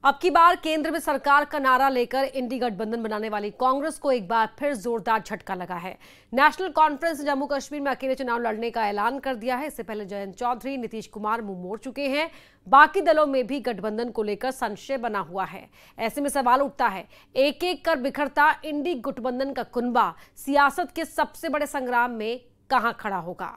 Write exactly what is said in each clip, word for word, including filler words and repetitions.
अब की बार केंद्र में सरकार का नारा लेकर इंडी गठबंधन बनाने वाली कांग्रेस को एक बार फिर जोरदार झटका लगा है। नेशनल कॉन्फ्रेंस ने जम्मू कश्मीर में अकेले चुनाव लड़ने का ऐलान कर दिया है। इससे पहले जयंत चौधरी, नीतीश कुमार मुंह मोड़ चुके हैं। बाकी दलों में भी गठबंधन को लेकर संशय बना हुआ है। ऐसे में सवाल उठता है, एक एक कर बिखरता इंडी गठबंधन का कुनबा सियासत के सबसे बड़े संग्राम में कहां खड़ा होगा।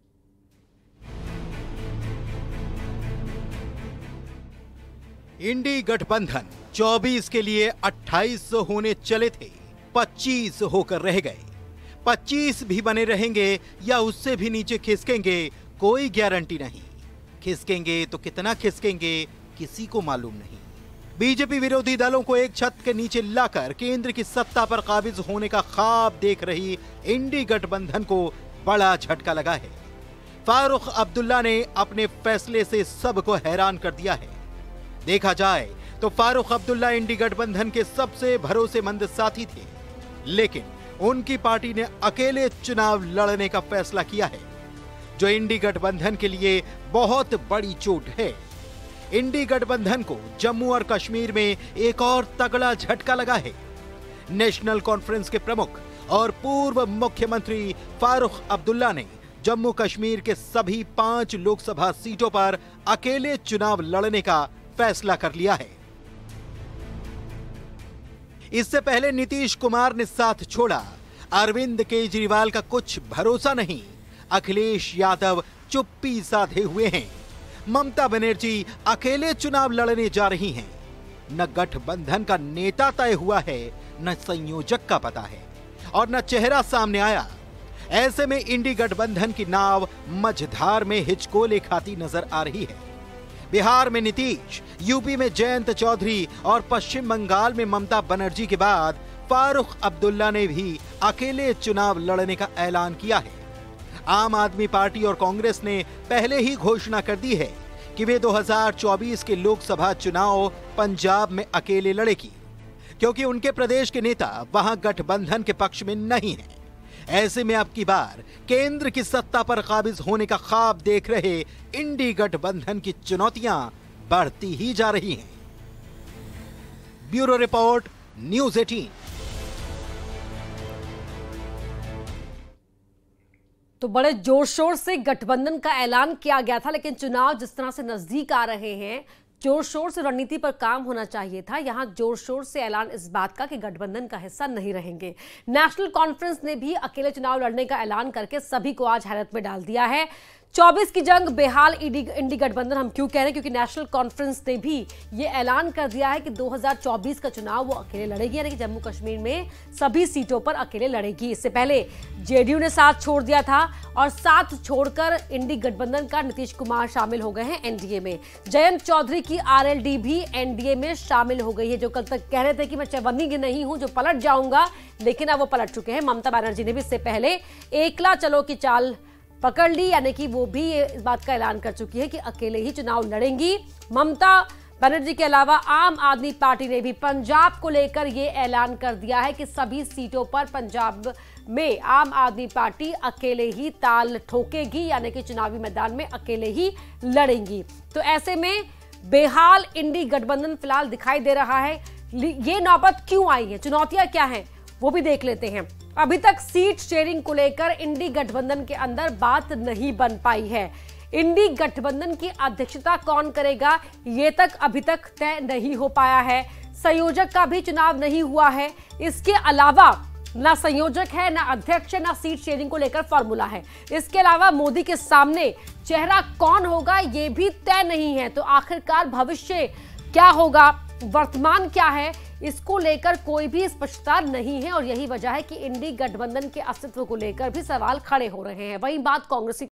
इंडी गठबंधन चौबीस के लिए अट्ठाईस होने चले थे, पच्चीस होकर रह गए। पच्चीस भी बने रहेंगे या उससे भी नीचे खिसकेंगे, कोई गारंटी नहीं। खिसकेंगे तो कितना खिसकेंगे, किसी को मालूम नहीं। बीजेपी विरोधी दलों को एक छत के नीचे लाकर केंद्र की सत्ता पर काबिज होने का ख्वाब देख रही इंडी गठबंधन को बड़ा झटका लगा है। फारूक अब्दुल्ला ने अपने फैसले से सबको हैरान कर दिया है। देखा जाए तो फारूक अब्दुल्ला इंडी गठबंधन के सबसे भरोसेमंद साथी थे, लेकिन उनकी पार्टी ने अकेले चुनाव लड़ने का फैसला किया है, जो इंडी गठबंधन के लिए बहुत बड़ी चोट है। इंडी गठबंधन को जम्मू और कश्मीर में एक और तगड़ा झटका लगा है। नेशनल कॉन्फ्रेंस के प्रमुख और पूर्व मुख्यमंत्री फारूक अब्दुल्ला ने जम्मू कश्मीर के सभी पांच लोकसभा सीटों पर अकेले चुनाव लड़ने का फैसला कर लिया है। इससे पहले नीतीश कुमार ने साथ छोड़ा, अरविंद केजरीवाल का कुछ भरोसा नहीं, अखिलेश यादव चुप्पी साधे हुए हैं, ममता बनर्जी अकेले चुनाव लड़ने जा रही हैं। न गठबंधन का नेता तय हुआ है, न संयोजक का पता है और न चेहरा सामने आया। ऐसे में इंडी गठबंधन की नाव मझधार में हिचकोले खाती नजर आ रही है। बिहार में नीतीश, यूपी में जयंत चौधरी और पश्चिम बंगाल में ममता बनर्जी के बाद फारूक अब्दुल्ला ने भी अकेले चुनाव लड़ने का ऐलान किया है। आम आदमी पार्टी और कांग्रेस ने पहले ही घोषणा कर दी है कि वे दो हज़ार चौबीस के लोकसभा चुनाव पंजाब में अकेले लड़ेगी, क्योंकि उनके प्रदेश के नेता वहां गठबंधन के पक्ष में नहीं हैं। ऐसे में अब की बार केंद्र की सत्ता पर काबिज होने का ख्वाब देख रहे इंडी गठबंधन की चुनौतियां बढ़ती ही जा रही हैं। ब्यूरो रिपोर्ट, न्यूज़ अठारह। तो बड़े जोर शोर से गठबंधन का ऐलान किया गया था, लेकिन चुनाव जिस तरह से नजदीक आ रहे हैं, जोर शोर से रणनीति पर काम होना चाहिए था। यहां जोर शोर से ऐलान इस बात का कि गठबंधन का हिस्सा नहीं रहेंगे। नेशनल कॉन्फ्रेंस ने भी अकेले चुनाव लड़ने का ऐलान करके सभी को आज हैरत में डाल दिया है। चौबीस की जंग बेहाल इंडी गठबंधन हम क्यों कह रहे हैं, क्योंकि नेशनल कॉन्फ्रेंस ने भी ये ऐलान कर दिया है कि दो हज़ार चौबीस का चुनाव वो अकेले लड़ेगी, यानी कि जम्मू कश्मीर में सभी सीटों पर अकेले लड़ेगी। इससे पहले जेडीयू ने साथ छोड़ दिया था और साथ छोड़कर इंडी गठबंधन का नीतीश कुमार शामिल हो गए हैं एनडीए में। जयंत चौधरी की आरएलडी भी एनडीए में शामिल हो गई है, जो कल तक कह रहे थे कि मैं चवन्नी नहीं हूं जो पलट जाऊंगा, लेकिन अब वो पलट चुके हैं। ममता बनर्जी ने भी इससे पहले एकला चलो की चाल पकड़ ली, यानी कि वो भी इस बात का ऐलान कर चुकी है कि अकेले ही चुनाव लड़ेंगी। ममता बनर्जी के अलावा आम आदमी पार्टी ने भी पंजाब को लेकर ये ऐलान कर दिया है कि सभी सीटों पर पंजाब में आम आदमी पार्टी अकेले ही ताल ठोकेगी, यानी कि चुनावी मैदान में अकेले ही लड़ेंगी। तो ऐसे में बेहाल इंडी गठबंधन फिलहाल दिखाई दे रहा है। ये नौबत क्यों आई है, चुनौतियां क्या हैं, वो भी देख लेते हैं। अभी तक सीट शेयरिंग को लेकर इंडी गठबंधन के अंदर बात नहीं बन पाई है। इंडी गठबंधन की अध्यक्षता कौन करेगा, ये तक अभी तक तय नहीं हो पाया है। संयोजक का भी चुनाव नहीं हुआ है। इसके अलावा ना संयोजक है, ना अध्यक्ष है, ना सीट शेयरिंग को लेकर फॉर्मूला है। इसके अलावा मोदी के सामने चेहरा कौन होगा, ये भी तय नहीं है। तो आखिरकार भविष्य क्या होगा, वर्तमान क्या है, इसको लेकर कोई भी स्पष्टता नहीं है और यही वजह है कि इंडी गठबंधन के अस्तित्व को लेकर भी सवाल खड़े हो रहे हैं। वहीं बात कांग्रेस